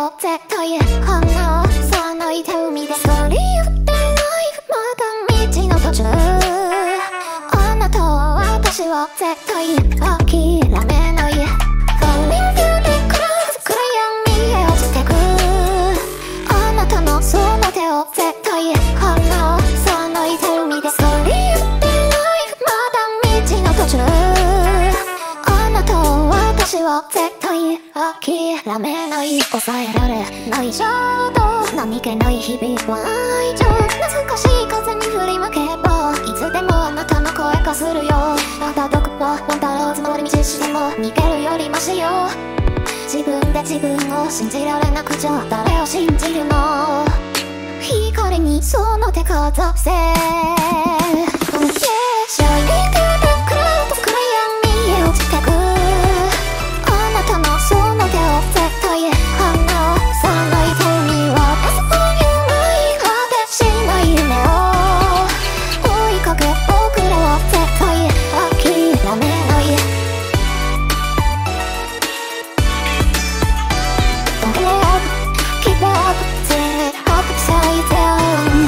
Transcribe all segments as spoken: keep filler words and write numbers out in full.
を絶対離さない手海でストーリー振ってライフまだ道の途中あなたは私を絶対諦めない Falling to the clouds 暗闇へ落ちてくあなたのその手を絶対離さない手海でストーリー振ってライフまだ道の途中あなたは私を絶対諦めない抑えられない衝動何気ない日々は愛情懐かしい風に振り向けばいつでもあなたの声がするよまだどこかワンタローズ回り道しても逃げるよりマシよ自分で自分を信じられなくちゃ誰を信じるの光にその手かざせ Oh yeah Shining to the clouds 暗闇へ落ちてくあなたのその手を絶対離さない手にはそういうない果てしない夢を追いかけ僕らは絶対諦めない Don't give up, keep up, turn it upside down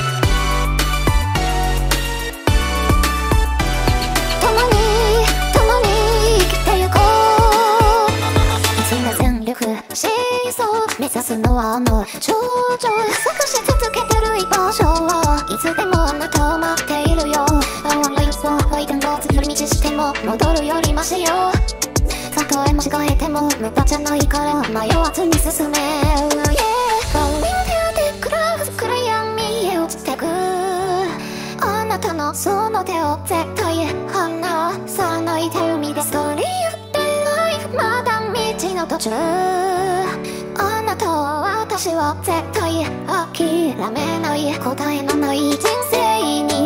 共に共に生きてゆこういつも全力疾走目指すのはあの頂上探し続けてる居場所はいつでもあなたを待っているよ I want you so おいでも寄り道しても戻るよりマシよたとえ間違えても無駄じゃないから迷わずに進め Yeah Falling to the clouds 暗闇へ落ちてくあなたのその手を絶対離さない手海でストーリー振ってライフまだ道の途中あなたは私は絶対諦めない答えのない人生に